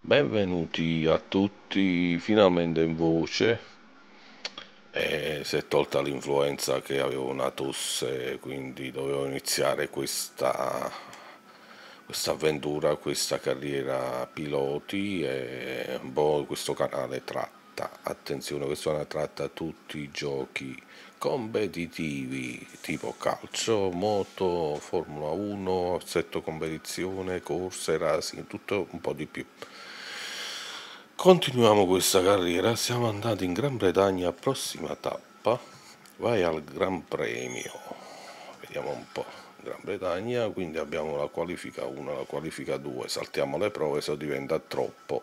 Benvenuti a tutti, finalmente in voce. Si è tolta l'influenza, che avevo una tosse, quindi dovevo iniziare questa avventura, questa carriera piloti, e un po' questo canale tratta, attenzione, questo canale tratta tutti i giochi competitivi tipo calcio, moto, Formula 1, assetto competizione, corse, racing, tutto un po' di più. Continuiamo questa carriera, siamo andati in Gran Bretagna, prossima tappa, vai al Gran Premio, vediamo un po', Gran Bretagna, quindi abbiamo la qualifica 1, la qualifica 2, saltiamo le prove se diventa troppo,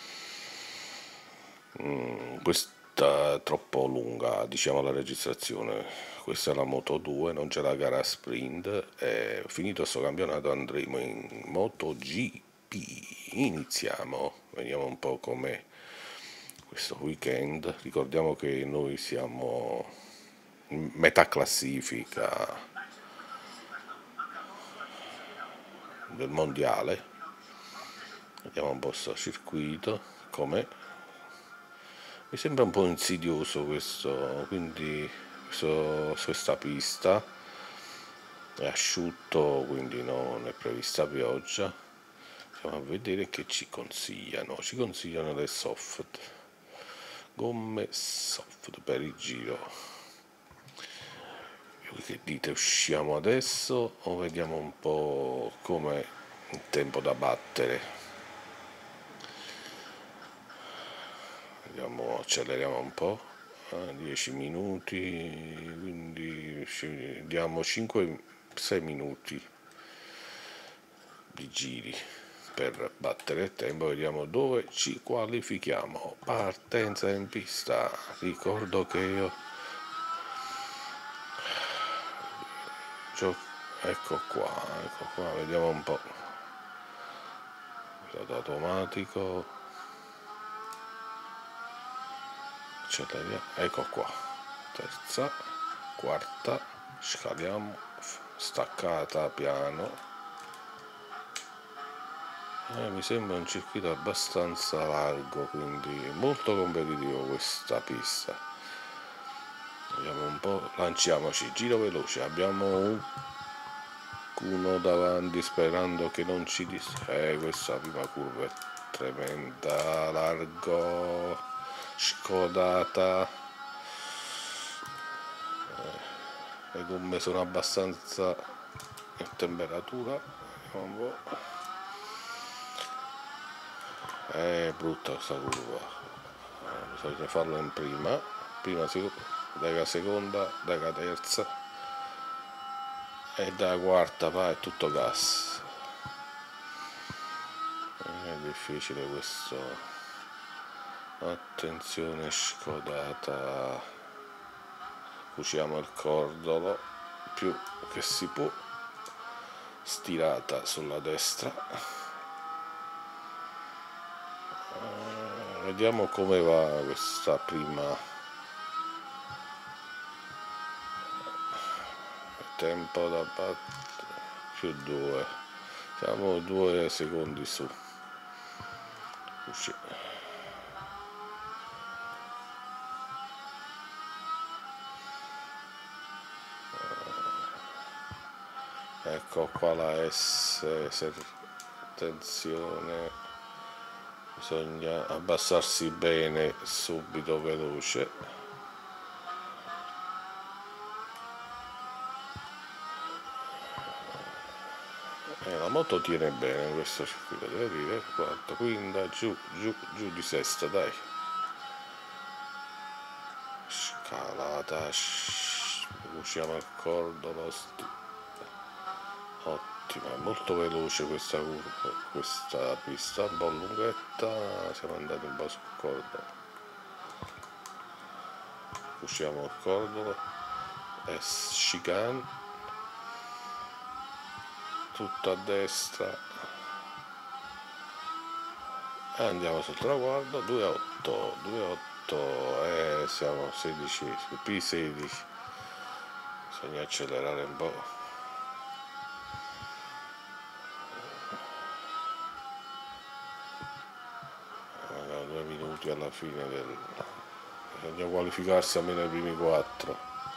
questa è troppo lunga, diciamo, la registrazione. Questa è la Moto 2, non c'è la gara sprint, e finito questo campionato andremo in MotoGP. Iniziamo, vediamo un po' com'è questo weekend. Ricordiamo che noi siamo in metà classifica del mondiale. Vediamo un po' sto circuito com'è. Mi sembra un po' insidioso questo, quindi questa pista è asciutto, quindi non è prevista pioggia. Andiamo a vedere che ci consigliano le soft, gomme soft per il giro. Voi che dite, usciamo adesso o vediamo un po' come il tempo da battere? Vediamo, acceleriamo un po', 10 minuti, quindi diamo 5-6 minuti di giri per battere il tempo. Vediamo dove ci qualifichiamo. Partenza in pista, ricordo che ecco qua, vediamo un po', pilota automatico, acceleriamo, ecco qua, terza, quarta, scaliamo, staccata piano. Mi sembra un circuito abbastanza largo, quindi molto competitivo questa pista. Vediamo un po', lanciamoci, giro veloce, abbiamo uno davanti, sperando che non ci questa prima curva è tremenda, largo, scodata, le gomme sono abbastanza in temperatura, vediamo un po'. È brutta questa curva, bisogna farlo in prima, daga seconda, daga terza e dalla quarta va, è tutto gas. È difficile questo, attenzione, scodata, cuciamo il cordolo più che si può, stirata sulla destra. Vediamo come va questa prima, tempo da battere, più 2, siamo 2 secondi su. Ecco qua la S, attenzione, bisogna abbassarsi bene subito, veloce. La moto tiene bene in questo circuito, devo dire, quarta, quinta, giù di sesta, dai. Scalata, usciamo il cordolo, ottima, è molto veloce questa curva, questa pista, un po' lunghetta, siamo andati un po' sul cordolo. Usciamo il cordolo, è chicane, tutto a destra, e andiamo sul traguardo, 2,8, siamo 16, P16, bisogna accelerare un po'. punti alla fine bisogna qualificarsi almeno ai primi 4.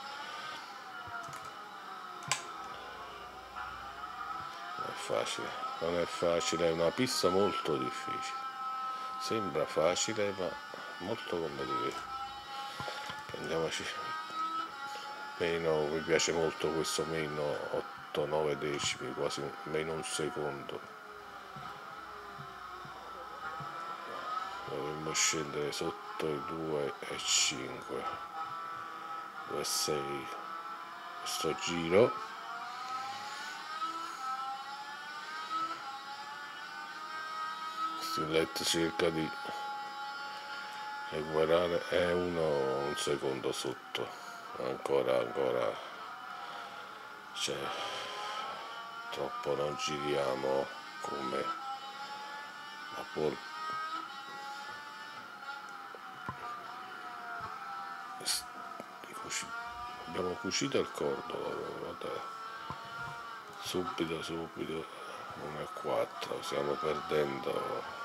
Non è facile, è una pista molto difficile, sembra facile ma molto competitiva. Prendiamoci meno, mi piace molto questo meno 8-9 decimi, quasi meno un secondo. Dovremmo scendere sotto i 2,5, 2,6 questo giro. Stillet cerca di recuperare, è un secondo sotto, ancora cioè troppo non giriamo come la abbiamo cucito il cordolo, vabbè. subito 1,4, stiamo perdendo.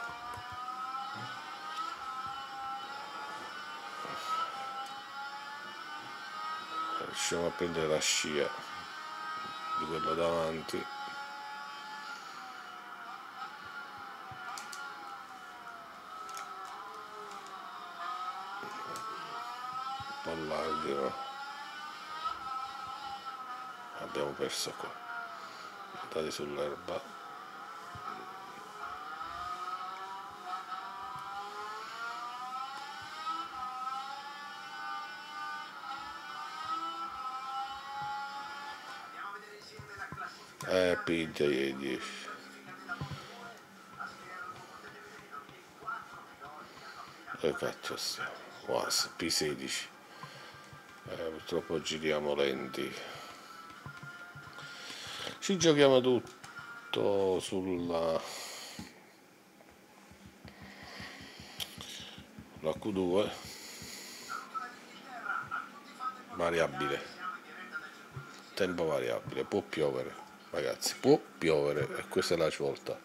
Riusciamo a prendere la scia di quello davanti. Un po' larghi, no? Abbiamo perso qua, andati sull'erba. Piglia 10. Dove cazzo stiamo? Was, P16. Purtroppo giriamo lenti. Ci giochiamo tutto sulla la Q2 variabile, tempo variabile, può piovere ragazzi, può piovere e questa è la svolta.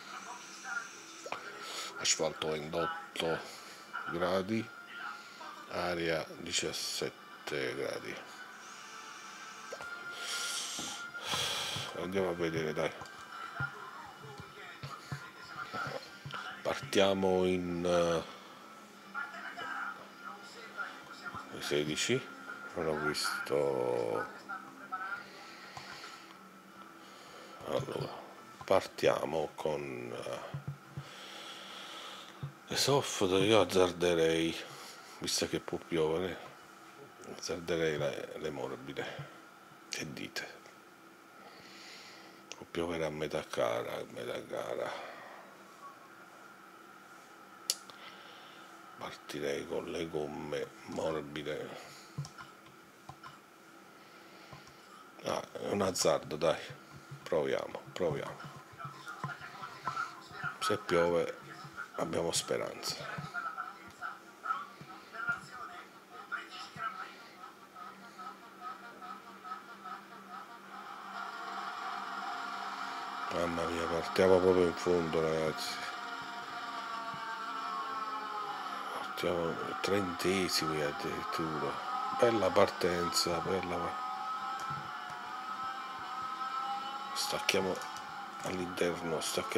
Asfalto 28 gradi, aria 17 gradi. Andiamo a vedere, dai. Partiamo in 16. Non ho visto. Allora, partiamo con le soft. Io azzarderei, visto che può piovere, azzarderei le morbide. Che dite? Può piovere a metà gara. Partirei con le gomme morbide. È un azzardo, dai, proviamo. Se piove abbiamo speranza. Mamma mia, partiamo proprio in fondo, ragazzi. Partiamo 30esimi addirittura. Bella partenza, bella. Stacchiamo all'interno,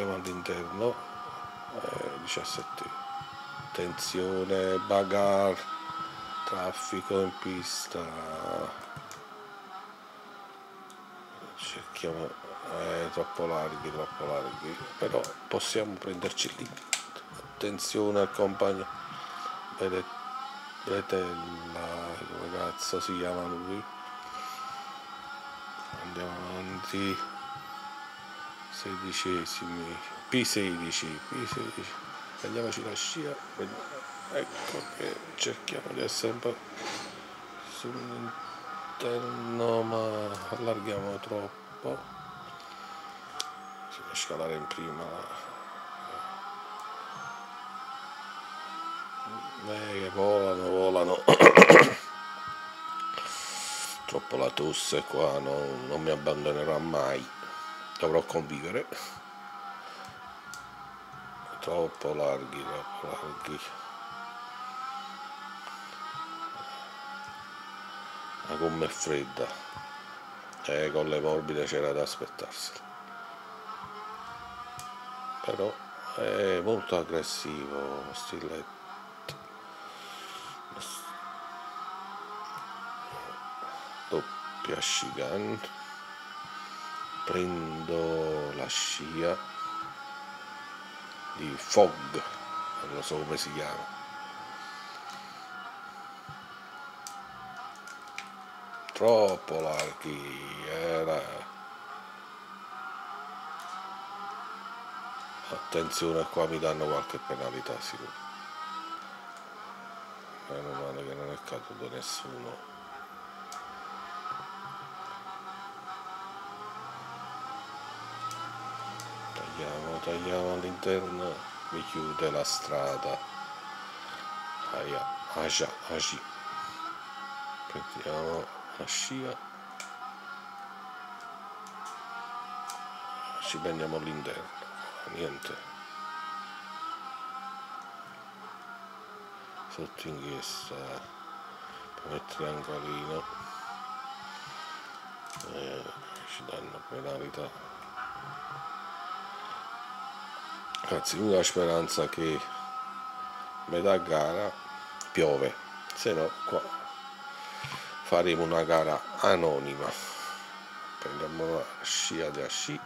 17. Tensione, bagar, traffico in pista. Cerchiamo, troppo larghi, però possiamo prenderci lì. Attenzione al compagno Bretella, come cazzo si chiama lui. Andiamo avanti. 16esimi, P16, prendiamoci la scia, ecco che cerchiamo di essere un po' sull'interno, ma allarghiamo troppo. Si può scalare in prima, che volano. Troppo la tosse qua, non mi abbandonerà mai. Dovrò convivere. Troppo larghi. La gomma è fredda e con le morbide c'era da aspettarsela, però è molto aggressivo stilletto. Doppia Shigan, prendo la scia di Fog, non lo so come si chiama, troppo larghi, era. Attenzione, qua mi danno qualche penalità sicuro, meno male che non è caduto nessuno. Tagliamo all'interno, mi chiude la strada. Aia, prendiamo la scia, ci prendiamo all'interno, niente, sotto inchiesta come triangolino, ci danno penalità. Anzi, l'unica speranza che metà gara piove, se no qua faremo una gara anonima. Prendiamo la scia da sci,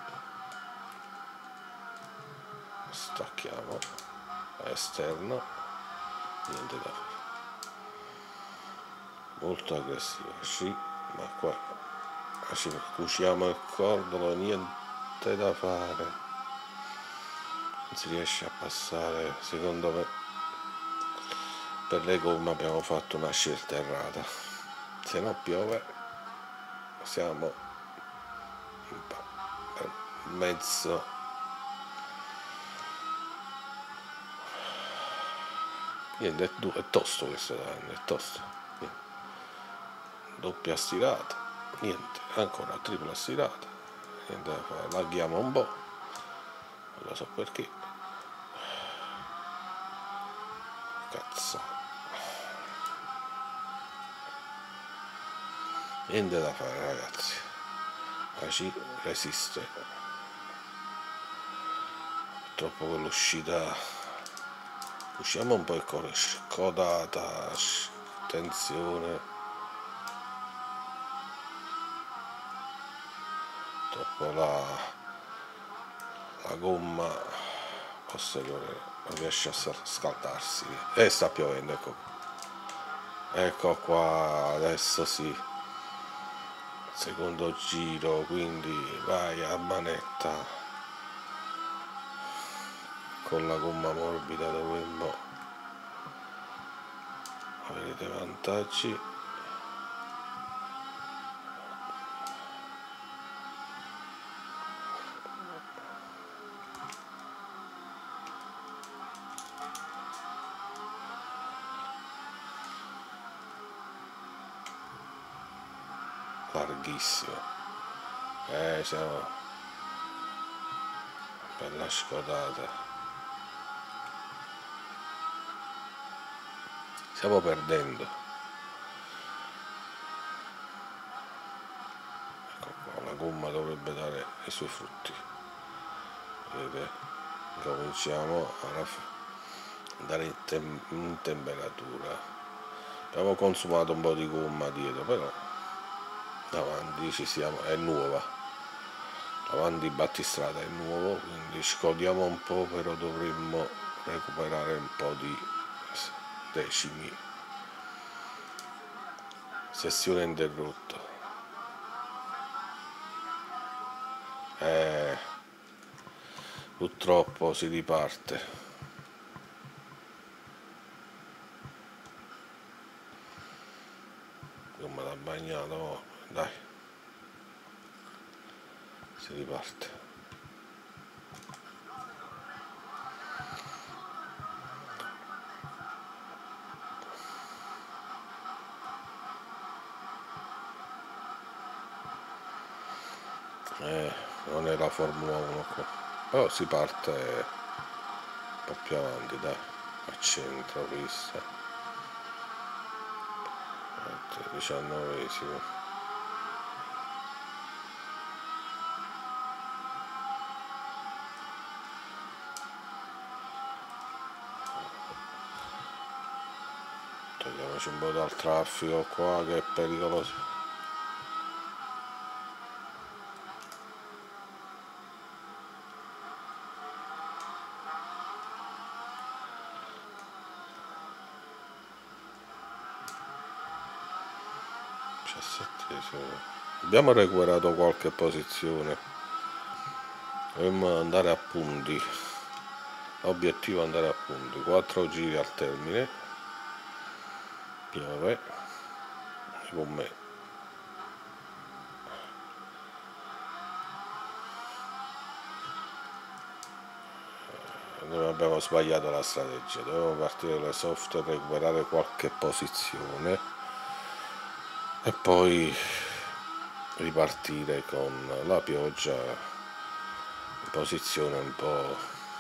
stacchiamo all'esterno, niente da fare, molto aggressivo sci, ma qua ci cuciamo il cordolo, niente da fare, non si riesce a passare. Secondo me per le gomme abbiamo fatto una scelta errata, se no piove siamo per mezzo. Niente, è tosto questo danno, è tosto. Niente. Doppia stirata, niente, ancora tripla stirata, niente da fare, allarghiamo un po', non lo so perché, cazzo, niente da fare ragazzi, ma ci resiste, purtroppo quell'uscita, usciamo un po' il cuore, scodata, attenzione, troppo la gomma posteriore non riesce a scaldarsi, e sta piovendo, ecco qua, adesso sì, secondo giro, quindi vai a manetta, con la gomma morbida dovremmo avere dei vantaggi. Larghissimo, siamo bella scodata, stiamo perdendo, ecco qua, la gomma dovrebbe dare i suoi frutti, vedete, cominciamo a andare in temperatura, abbiamo consumato un po' di gomma dietro, però davanti ci siamo, è nuova, davanti battistrada è nuovo, quindi scodiamo un po', però dovremmo recuperare un po' di decimi. Sessione interrotta, purtroppo si riparte, come da bagnato, dai, si riparte. Non è la Formula 1 qua, però si parte un po' più avanti, dai, a centro pista, 19esimo. Togliamoci un po' dal traffico qua che è pericoloso. Abbiamo recuperato qualche posizione, dovremmo andare a punti, obiettivo andare a punti, 4 giri al termine, piove, con me. Noi abbiamo sbagliato la strategia, dovevamo partire dalle soft, recuperare qualche posizione e poi ripartire con la pioggia in posizione un po'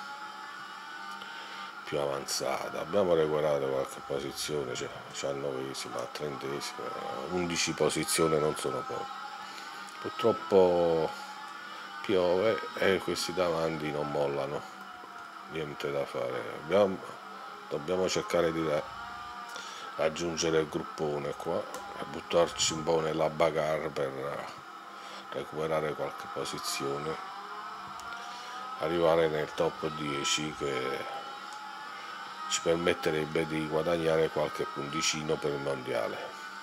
più avanzata. Abbiamo recuperato qualche posizione, cioè 19esima, 30esima, 11 posizioni non sono poche. Purtroppo piove e questi davanti non mollano, niente da fare. Dobbiamo cercare di raggiungere il gruppone qua e buttarci un po' nella bagarre per recuperare qualche posizione, arrivare nel top 10 che ci permetterebbe di guadagnare qualche punticino per il mondiale.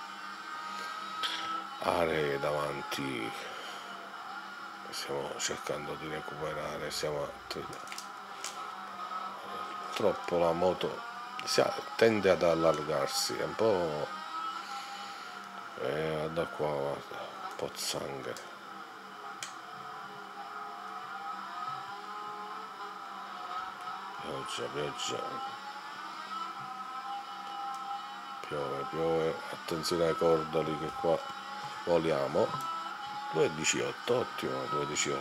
Aree davanti stiamo cercando di recuperare, troppo la moto tende ad allargarsi, è un po' da qua, guarda, pozzanghere. Pioggia, piove, attenzione ai cordoli che qua voliamo. 2,18, ottimo, 2,18.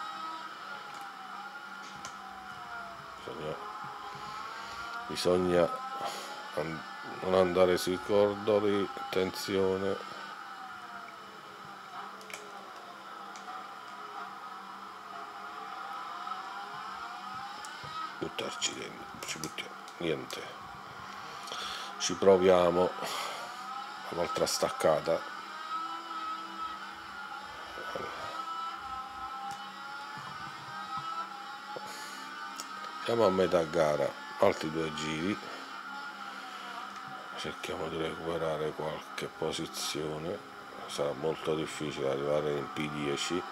Bisogna non andare sui cordoli, attenzione. Buttarci dentro, ci buttiamo, niente. Ci proviamo, un'altra staccata. Siamo a metà gara, altri 2 giri, cerchiamo di recuperare qualche posizione, sarà molto difficile arrivare in P10.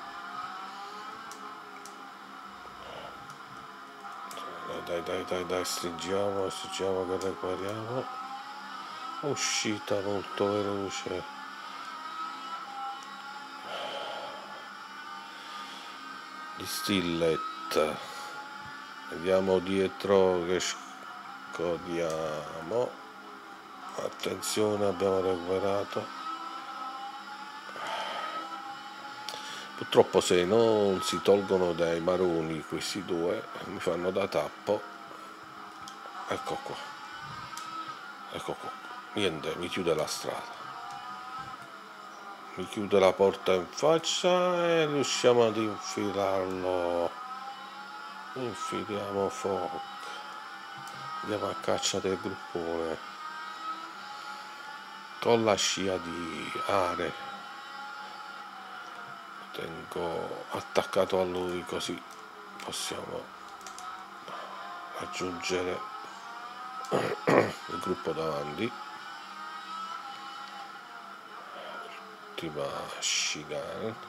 Dai, stringiamo che recuperiamo. Uscita molto veloce. Di Stillet. Vediamo dietro che scodiamo. Attenzione, abbiamo recuperato. Purtroppo se non si tolgono dai maroni questi due mi fanno da tappo. Ecco qua, niente, mi chiude la strada, mi chiude la porta in faccia e riusciamo ad infilarlo. Infiliamo fuoco, andiamo a caccia del gruppone con la scia di Are, tengo attaccato a lui così possiamo raggiungere il gruppo davanti. Ultima chicane,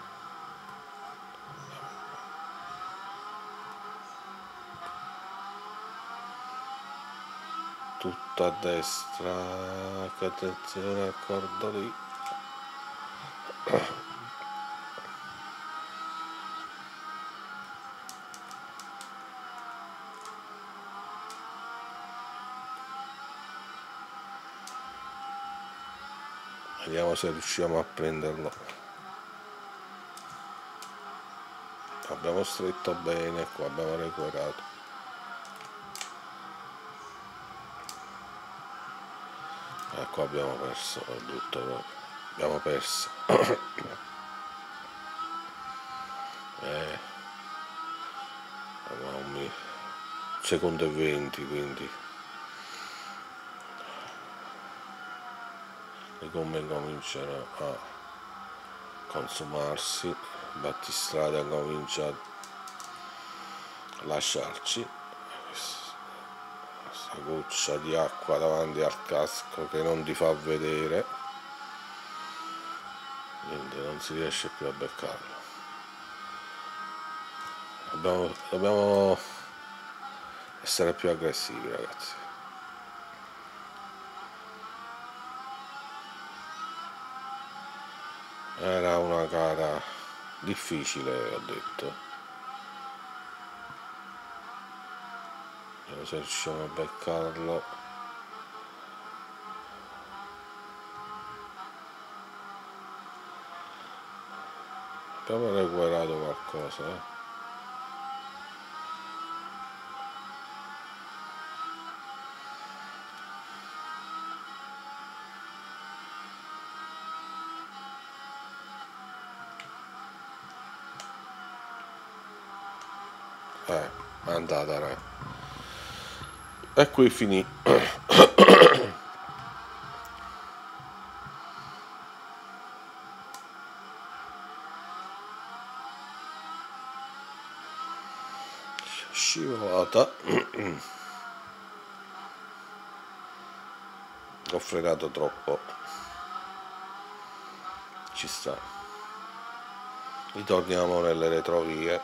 tutta a destra, che attenzione al cordoli. Vediamo se riusciamo a prenderlo. Abbiamo stretto bene qua, abbiamo recuperato. Qua abbiamo perso, è brutto proprio. Abbiamo perso. Avevamo un secondo e 20, quindi le gomme cominciano a consumarsi, il battistrada comincia a lasciarci. Questa goccia di acqua davanti al casco che non ti fa vedere, quindi non si riesce più a beccarlo. Dobbiamo essere più aggressivi, ragazzi. Era una gara difficile, ho detto. Vediamo se riusciamo a beccarlo. Abbiamo recuperato qualcosa, è andata, raga. E qui finì. Scivolata. Ho frenato troppo, ci sta. Ritorniamo nelle retrovie.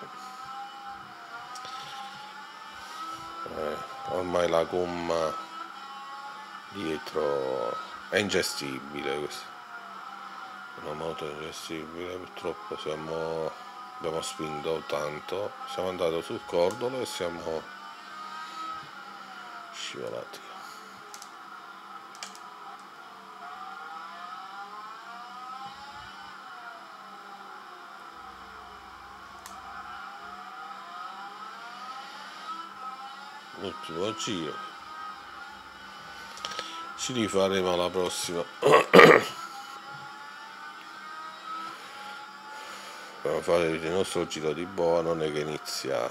Ormai la gomma dietro è ingestibile, questa una moto ingestibile. Purtroppo abbiamo spinto tanto, siamo andati sul cordolo e siamo scivolati. Ultimo giro, ci rifaremo alla prossima. Dobbiamo fare il nostro giro di boa, non è che inizia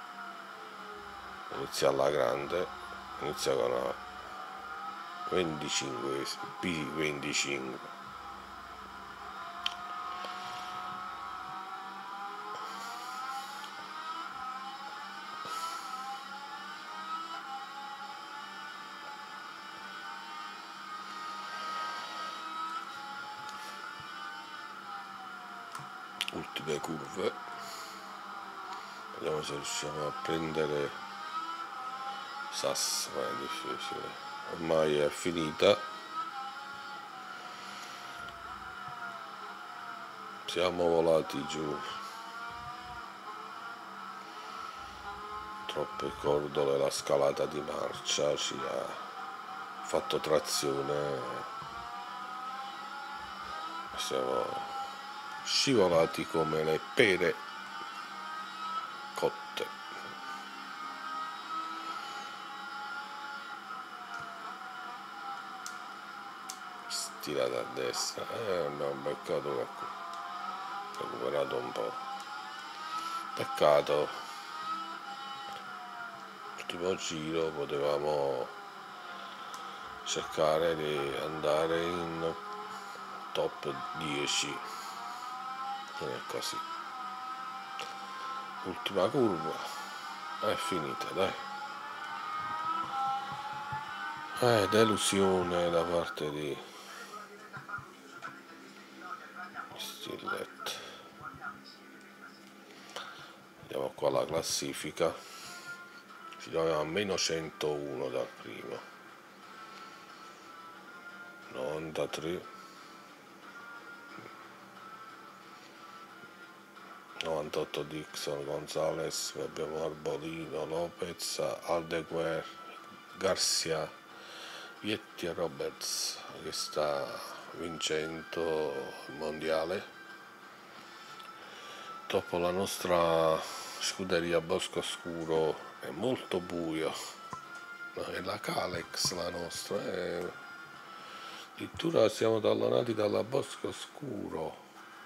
alla grande, inizia con una 25 P25. Ultime curve, vediamo se riusciamo a prendere Sass, ma è difficile, ormai è finita, siamo volati giù, troppe cordole, la scalata di marcia ci ha fatto trazione, siamo scivolati come le pere cotte. Stirata a destra, abbiamo beccato qualcuno, recuperato un po', peccato. Ultimo giro potevamo cercare di andare in top 10, non è così. Ultima curva, è finita, dai. Delusione da parte di Stillet. Andiamo qua alla classifica, ci troviamo a meno 101 dal primo, 93, 98 Dixon, Gonzalez, abbiamo Arbolino, Lopez, Aldeguer, Garcia, Vietti e Roberts che sta vincendo il mondiale. Dopo la nostra scuderia Bosco Scuro è molto buio, è la Calex la nostra, Addirittura siamo allontanati dalla bosco scuro.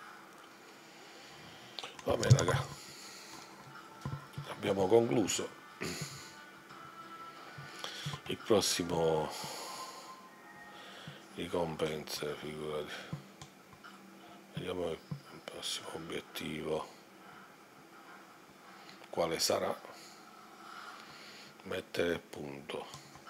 Vabbè raga, abbiamo concluso. Il prossimo ricompense, figurati. Vediamo il prossimo obiettivo. Quale sarà? Mettere il punto.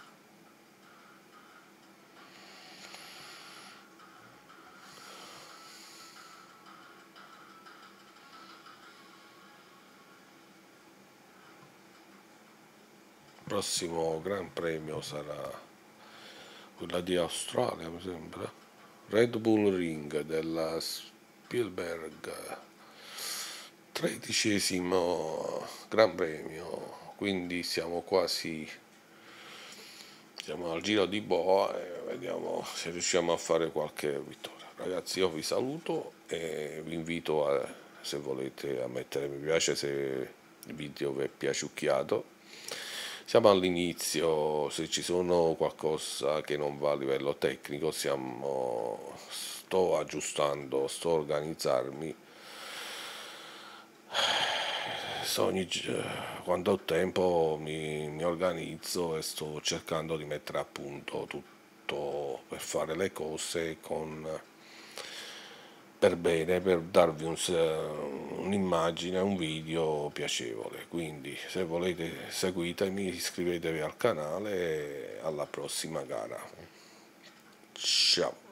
Il prossimo Gran Premio sarà quella di Australia, mi sembra. Red Bull Ring della Spielberg, 13° Gran Premio, quindi siamo al giro di boa e vediamo se riusciamo a fare qualche vittoria. Ragazzi, io vi saluto e vi invito se volete a mettere mi piace se il video vi è piaciucchiato. Siamo all'inizio, se ci sono qualcosa che non va a livello tecnico sto aggiustando, sto organizzarmi. Quando ho tempo mi organizzo e sto cercando di mettere a punto tutto per fare le cose per bene, per darvi un'immagine, un video piacevole. Quindi se volete seguitemi, iscrivetevi al canale e alla prossima gara. Ciao.